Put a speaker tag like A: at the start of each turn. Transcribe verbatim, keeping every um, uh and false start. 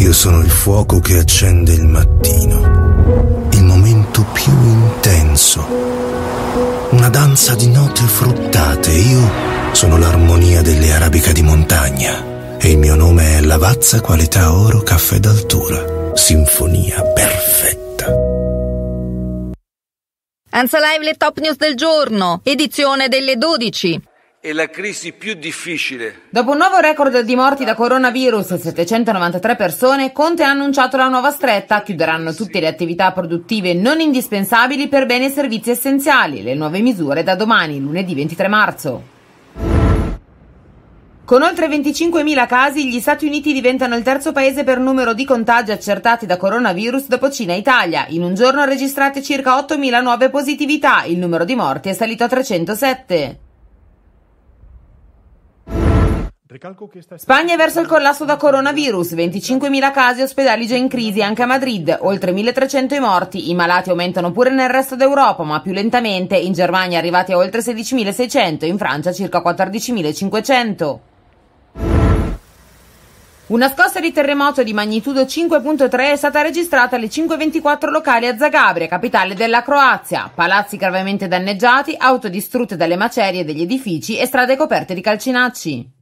A: Io sono il fuoco che accende il mattino, il momento più intenso, una danza di note fruttate. Io sono l'armonia delle arabica di montagna e il mio nome è Lavazza Qualità Oro Caffè d'Altura, sinfonia perfetta.
B: Ansa Live, le top news del giorno, edizione delle dodici.
C: È la crisi più difficile.
D: Dopo un nuovo record di morti da coronavirus, settecentonovantatré persone, Conte ha annunciato la nuova stretta. Chiuderanno tutte le attività produttive non indispensabili per beni e servizi essenziali. Le nuove misure da domani, lunedì ventitré marzo. Con oltre venticinquemila casi, gli Stati Uniti diventano il terzo paese per numero di contagi accertati da coronavirus dopo Cina e Italia. In un giorno registrate circa ottomila nuove positività. Il numero di morti è salito a trecentosette. Spagna è verso il collasso da coronavirus, venticinquemila casi, ospedali già in crisi anche a Madrid, oltre milletrecento i morti. I malati aumentano pure nel resto d'Europa, ma più lentamente. In Germania arrivati a oltre sedicimilaseicento, in Francia circa quattordicimilacinquecento. Una scossa di terremoto di magnitudo cinque virgola tre è stata registrata alle cinque e ventiquattro locali a Zagabria, capitale della Croazia. Palazzi gravemente danneggiati, auto distrutte dalle macerie degli edifici e strade coperte di calcinacci.